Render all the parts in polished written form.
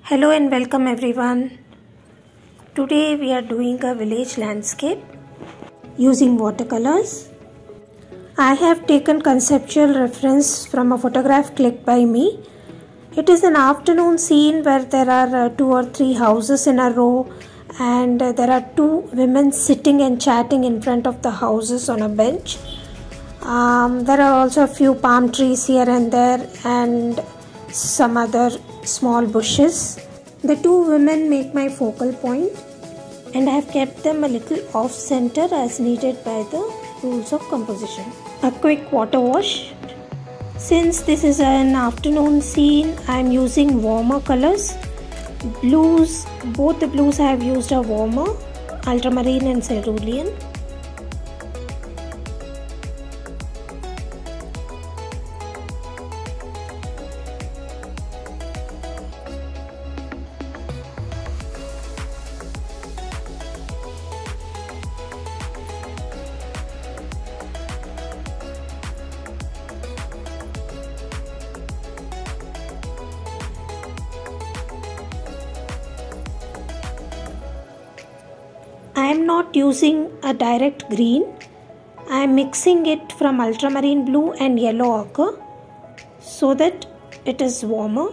Hello and welcome everyone. Today we are doing a village landscape using watercolors. I have taken conceptual reference from a photograph clicked by me. It is an afternoon scene where there are 2 or 3 houses in a row and there are 2 women sitting and chatting in front of the houses on a bench. There are also a few palm trees here and there and some other small bushes. The 2 women make my focal point and I have kept them a little off center as needed by the rules of composition. A quick water wash. Since this is an afternoon scene, I am using warmer colors. Blues, both the blues I have used are warmer, ultramarine and cerulean. I am not using a direct green. I am mixing it from ultramarine blue and yellow ochre so that it is warmer.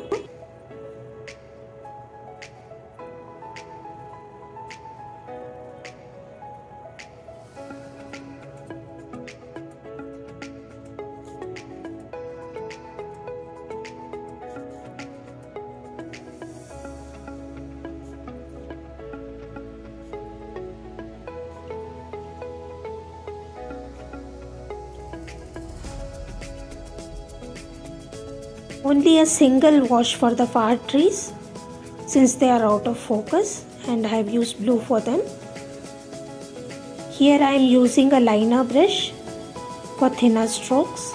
Only a single wash for the far trees since they are out of focus and I have used blue for them. Here I am using a liner brush for thinner strokes.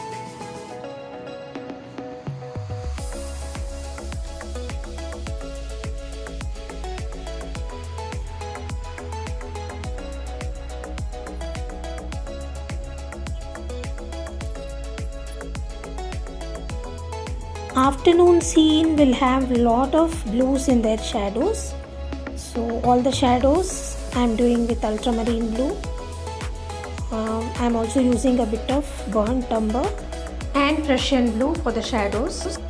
Afternoon scene will have lot of blues in their shadows, so all the shadows I am doing with ultramarine blue. I am also using a bit of burnt umber and Prussian blue for the shadows.